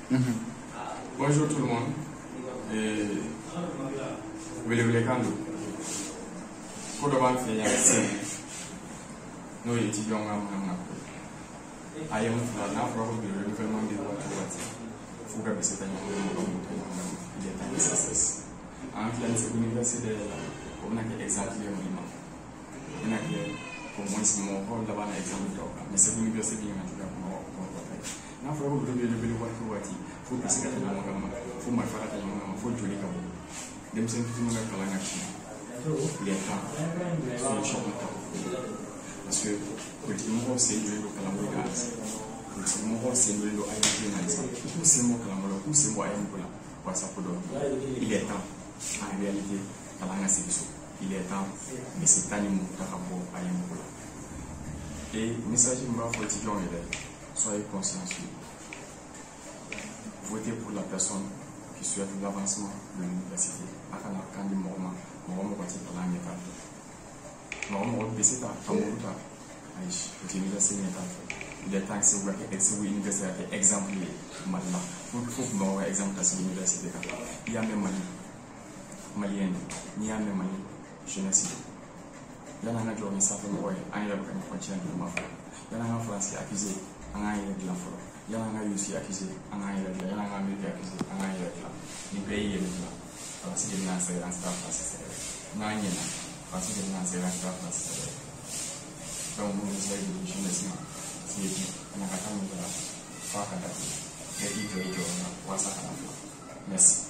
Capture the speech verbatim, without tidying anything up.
Mm-hmm. Bonjour tout le monde. Et vous voulez quand nous pour le banque fait nous étudions en Amérique. I am now probably the development of what faut que c'est un il est un success. En fait, c'est l'université on a des exemples de monument. On a des pour moi c'est mon rôle d'avoir un exemple de mais c'est l'université qui m'a tout à na fura ko dobe dobe waati waati fo bi sika tan mo fo ma fara tan mo fo joli ka bo dem sen fitu nga kala nga ci les temps solution ko parce que petit mo c'est joli ko kala mo gas petit mo c'est joli ko ay ci na ça ko c'est mo kala mo ko c'est mo ay mo la kwa sa ko do il est temps en réalité kala nga c'est il est temps mais c'est tani mo ta ka bo ay mo la et message mo fa étudiant est soyez conscients. Votez pour la personne qui souhaite l'avancement de l'université. À la fin du moment, on va me dire que l'année est faite. On va me dire que l'année est faite. L'université est faite. Il est temps que vous ayez l'université exemple. Il faut que vous ayez exemple de l'université. Il y a même Malien, il y a même jeunesse. Il y a un jour, il s'appelle Roy, un élève qui continue de m'affaire. Il y a un français accusé. Anga ile la foro yana nga yusi accusé anga ile yana nga militaire accusé anga ile la ni pays ile la parce que na c'est un staff parce que na nyina parce que na c'est un staff parce que donc nous c'est une jeunesse c'est na kata mu la fa kata et il faut y aller on va ça merci.